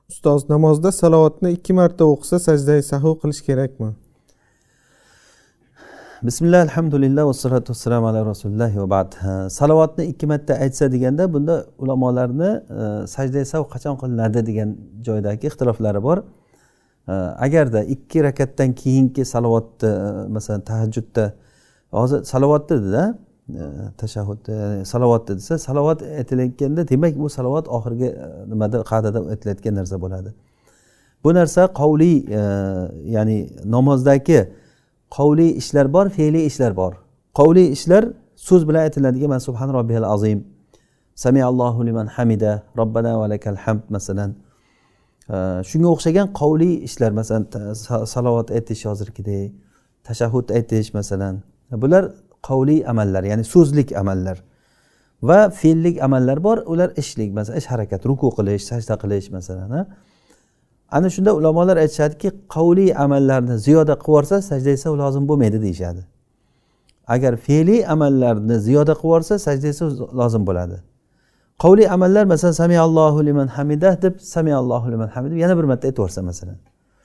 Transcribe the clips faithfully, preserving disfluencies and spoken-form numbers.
Ustoz, namozda salovatni ikki marta o'qisa sajda sahv qilish kerakmi? Bismillah, alhamdulillah, va salatu vassalamu ala rasulillah va ba'd. Salovatni ikki marta aytsa deganda, bunda ulamolarni sajda sahv qachon qilinadi degan joydagi ixtiloflari bor. Agarda ikki rakatdan keyingi salovatni, masalan, tahajjudda hozir salovat dedi-da, tashahhud, salovat desa, salovat aytilayotganda, demak bu salovat oxirgi nimada qa'dada aytilayotgan narsa bo'ladi. Bu narsa qavli, ya'ni namozdagi qavli ishlar bor, fe'li ishlar bor. Qavli ishlar so'z bilan aytiladigan, man subhan robbiyal azim, samiallohu liman hamida, robbana va lakal hamd masalan. Shunga o'xshagan qavli ishlar, masalan, salovat aytish hozirgidek, tashahhud aytish masalan. Bular qavli amallar, ya'ni so'zlik amallar. Va fe'llik amallar bor, ular ishlik, masalan, ish harakat, ruku qilish, sajda qilish masalan. Ana shunda ulamolar aytishadiki, qavli amallarni ziyoda qilib yorsa, sajda esa lozim bo'lmaydi deyshadi. Agar fe'li amallarni ziyoda qilib yorsa, sajda esa lozim bo'ladi. Qavli amallar, masalan, samiallohu liman hamidah deb, samiallohu liman hamidah yana bir marta aytib yorsa masalan.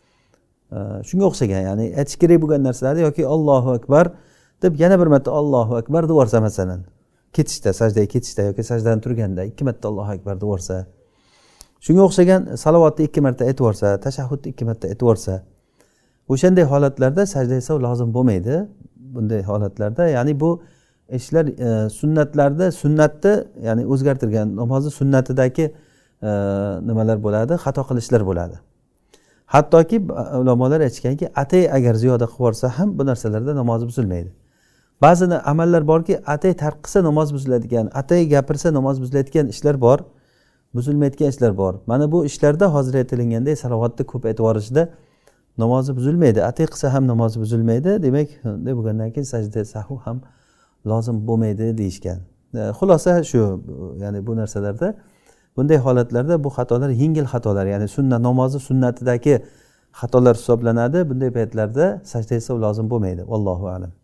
Shunga o'xshagan, ya'ni aytish kerak bo'lgan narsalar yoki Allohu akbar deb yana bir marta Allohu akbar deb yorsa masalan. Ketishda, sajdaga ketishda yoki sajdadan turganda ikki marta Allohu akbar deb yorsa. Shunga o'xshagan salovatni ikki marta aytib yorsa, tashahhudni ikki marta aytib yorsa, o'shanday holatlarda sajda esa lozim bo'lmaydi. Bunday holatlarda, ya'ni bu ishlar sunnatlarda, sunnatni, ya'ni o'zgartirgan namozni sunnatidagi nimalar bo'ladi, xato qilishlar bo'ladi. Hattoki ulamolar aytganki, atay agar ziyoda qilib yorsa ham bu narsalarda namoz buzilmaydi. Ba'zi amallar borki, atay tark qilsa namoz buziladigan, atay gapirsa namoz buziladigan ishlar bor, buzilmaydigan ishlar bor. Mana bu ishlarda hozir aytilgandek salovatni ko'p aytib yorishda namozi buzilmaydi. Atay qilsa ham namozi buzilmaydi. Demak, bunday bo'lgandan keyin sajda sahv ham lozim bo'lmaydi deyishgan. Xulosa shu, ya'ni bu narsalarda, bunday holatlarda bu xatolar yengil xatolar, ya'ni sunnat namozi sunnatidagi xatolar hisoblanadi. Bunday paytlarda sajda esa lozim bo'lmaydi. Vallohu a'lam.